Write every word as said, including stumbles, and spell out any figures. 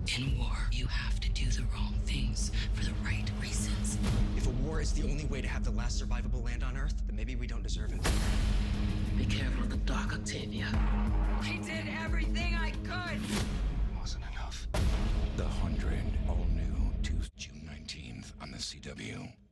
In war, you have to do the wrong things for the right reasons. If a war is the only way to have the last survivable land on Earth, then maybe we don't deserve it. Be careful of the dark, Octavia. I did everything I could! Wasn't enough. The Hundred, all new, Tuesday, June nineteenth on the C W.